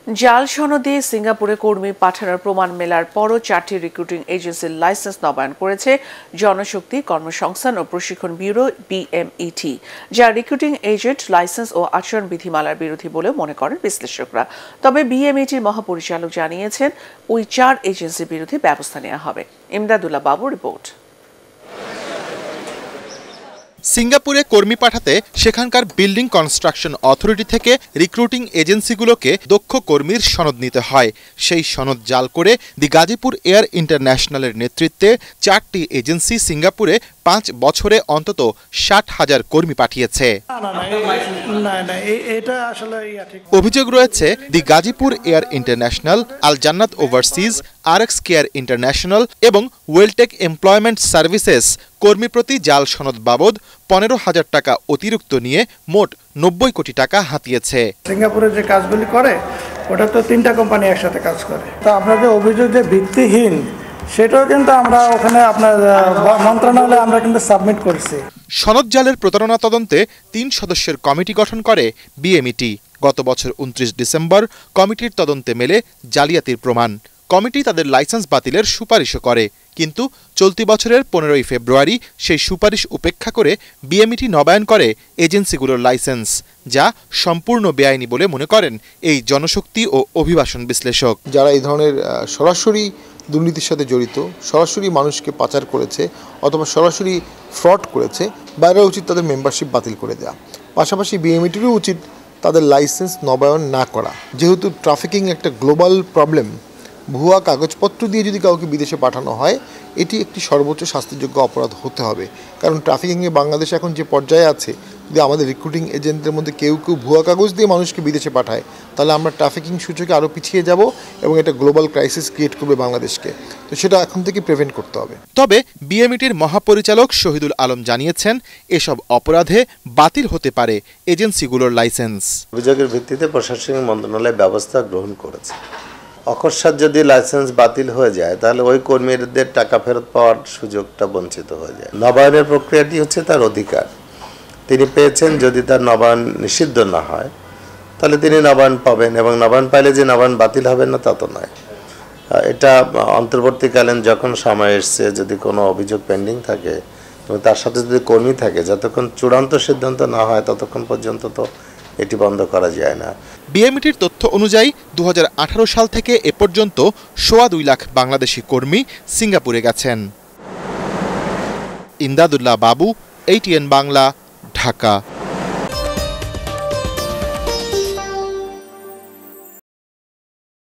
জাল সনদে সিঙ্গাপুরে কর্মী পাঠানোর প্রমাণ মেলার পরও 4টি রিক্রুটিং এজেন্সির লাইসেন্স নবায়ন করেছে জনশক্তি কর্মসংস্থান ও প্রশিক্ষণ ব্যুরো বিএমইটি, যা রিক্রুটিং এজেন্ট লাইসেন্স ও আচরণ বিধিমালার বিরোধী বলে মনে করেন বিশ্লেষকরা। তবে বিএমইটির মহাপরিচালক জানিয়েছেন ওই 4 এজেন্সির বিরুদ্ধে ব্যবস্থা নেওয়া হবে। ইমদাদুল্লাহ বাবু রিপোর্ট। সিঙ্গাপুরে কর্মী পাঠাতে সেখানকার বিল্ডিং কনস্ট্রাকশন অথরিটি থেকে রিক্রুটিং এজেন্সিগুলোকে দক্ষ কর্মীর সনদ নিতে হয়। সেই সনদ জাল করে দি গাজীপুর এয়ার ইন্টারন্যাশনালের নেতৃত্বে 4টি এজেন্সি সিঙ্গাপুরে 5 বছরে অন্তত 60,000 কর্মী পাঠিয়েছে। অভিযোগ রয়েছে the Gazipur air international, Al Jannat overseas, RX care international এবং ওয়েলটেক এমপ্লয়মেন্ট সার্ভিসেস কর্মী প্রতি জাল সনদ বাবদ 15,000 টাকা অতিরিক্ত নিয়ে মোট 90 কোটি টাকা হাতিয়েছে। সিঙ্গাপুরে যে কাজগুলি করে ওটা তো 3টা কোম্পানি একসাথে কাজ করে। তো আপনাদের অভিযোগ যে ভিত্তিহীন সেটাও কিন্তু আমরা ওখানে আপনার মন্ত্রণালয়ে আমরা কিন্তু সাবমিট করেছি। সনদ জালের প্রতারণা তদন্তে 3 সদস্যের কমিটি গঠন করে বিএমইটি। গত বছর 29 ডিসেম্বর কমিটির তদন্তে মেলে জালিয়াতির প্রমাণ। কমিটি তাদের লাইসেন্স বাতিলের সুপারিশও করে, কিন্তু চলতি বছরের 15 ফেব্রুয়ারি সেই সুপারিশ উপেক্ষা করে বিএমইটি নবায়ন করে এজেন্সিগুলোর লাইসেন্স, যা সম্পূর্ণ বেআইনি বলে মনে করেন এই জনশক্তি ও অভিবাসন বিশ্লেষক। যারা এই ধরনের সরাসরি দুর্নীতির সাথে জড়িত, সরাসরি মানুষকে পাচার করেছে অথবা সরাসরি ফ্রড করেছে, বাইরে উচিত তাদের মেম্বারশিপ বাতিল করে দেওয়া। পাশাপাশি বিএমইটিরও উচিত তাদের লাইসেন্স নবায়ন না করা। যেহেতু ট্রাফিকিং একটা গ্লোবাল প্রবলেম, ভুয়া কাগজপত্র দিয়ে যদি কাউকে বিদেশে পাঠানো হয় এটি একটি সর্বোচ্চ শাস্তিযোগ্য অপরাধ হতে হবে। কারণ ট্রাফিকিংয়ে বাংলাদেশ এখন যে পর্যায়ে আছে, যদি আমাদের রিক্রুটিং এজেন্টদের মধ্যে কেউ ভুয়া কাগজ দিয়ে মানুষকে বিদেশে পাঠায়, তাহলে আমরা ট্রাফিকিং সূচকে আরও পিছিয়ে যাব এবং এটা গ্লোবাল ক্রাইসিস ক্রিয়েট করবে বাংলাদেশকে। তো সেটা এখন থেকে প্রিভেন্ট করতে হবে। তবে বিএমইটির মহাপরিচালক শহীদুল আলম জানিয়েছেন এসব অপরাধে বাতিল হতে পারে এজেন্সিগুলোর লাইসেন্স। অভিযোগের ভিত্তিতে প্রশাসনিক মন্ত্রণালয় ব্যবস্থা গ্রহণ করেছে। অকস্মাৎ যদি লাইসেন্স বাতিল হয়ে যায় তাহলে ওই কর্মীদের টাকা ফেরত পাওয়ার সুযোগটা বঞ্চিত হয়ে যায়। নবায়নের প্রক্রিয়াটি হচ্ছে তার অধিকার, তিনি পেয়েছেন। যদি তার নবায়ন নিষিদ্ধ না হয় তাহলে তিনি নবায়ন পাবেন, এবং নবায়ন পাইলে যে নবায়ন বাতিল হবে না তা তো নয়। এটা অন্তর্বর্তীকালীন যখন সময় এসছে, যদি কোনো অভিযোগ পেন্ডিং থাকে এবং তার সাথে যদি কর্মী থাকে, যতক্ষণ চূড়ান্ত সিদ্ধান্ত না হয় ততক্ষণ পর্যন্ত তো এটি বন্ধ করা যায় না। বিএমইটির তথ্য অনুযায়ী 2018 সাল থেকে এ পর্যন্ত 2.25 লাখ বাংলাদেশি কর্মী সিঙ্গাপুরে গেছেন। ইমদাদুল্লাহ বাবু, ATN বাংলা, ঢাকা।